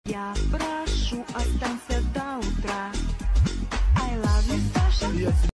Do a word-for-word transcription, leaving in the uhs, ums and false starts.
Я прошу, останься до утра. I love you, Саша.